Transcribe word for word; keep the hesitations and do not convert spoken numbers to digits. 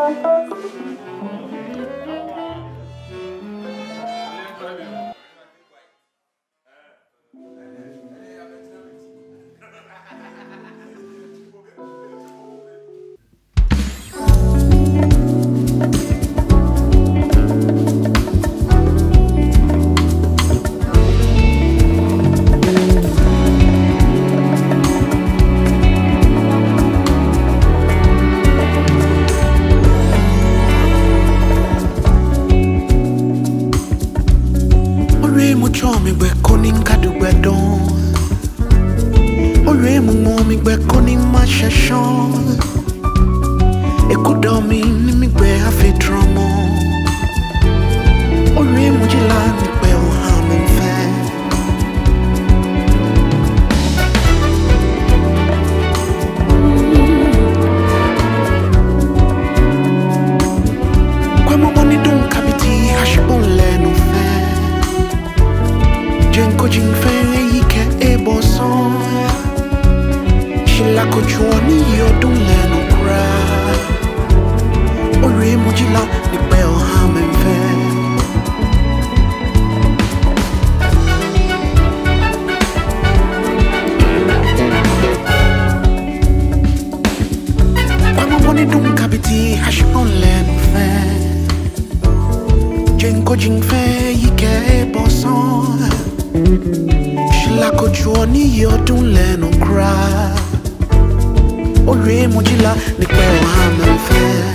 Mi gbe koni nkadu gbe don Ore mu mo mi gbe koni ma sheshon Ekudo mi ni mi gbe afi dromo Ore mu jila mi gbe o ha me nfe Kwa mo boni dun kabiti hashibon le no fe Jenko jingfe yike ebo son Shila ko juoni yodun le no kra Ore mojila ni pe o ha menfe Kwamo boni dun kabiti hashibon le no fe Jenko jingfe yike ebo son Shila ko juoni yodun le no kra Ore mojila ni pe o ha menfe